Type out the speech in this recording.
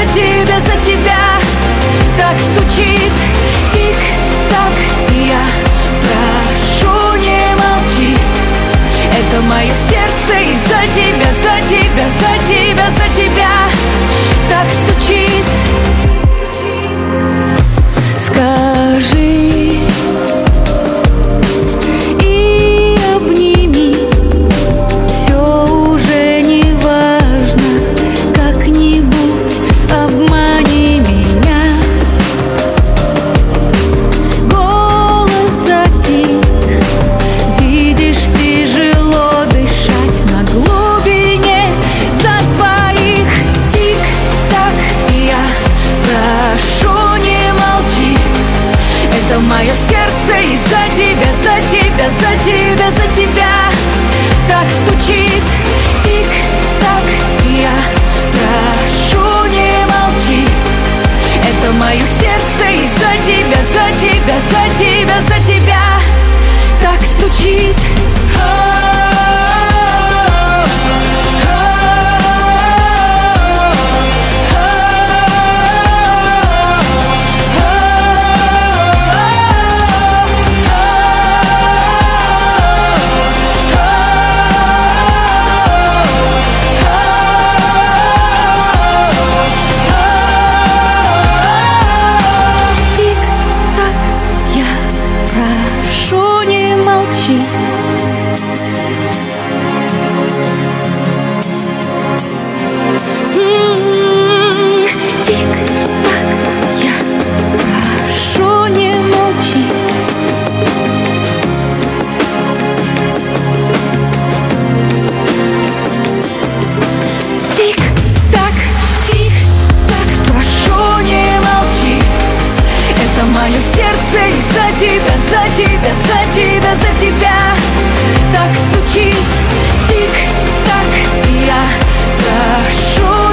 тебя, за тебя. Так стучит тик-так, я прошу, не молчи. Это мое сердце из-за тебя, за тебя, за тебя, за тебя. Так стучит. Скажи и обними, все уже не важно, как-нибудь обмани меня. Голос затих, видишь, тяжело дышать на глубине за двоих. Тик-так, я прошу, не молчи. Это мое сердце из-за тебя, за тебя, за тебя, за тебя. Так стучит тик-так, я прошу, не молчи. Это мое сердце из-за тебя, за тебя, за тебя, за тебя. Так стучит. Мое сердце из-за тебя, за тебя, за тебя, за тебя. Так стучит тик-так, я прошу.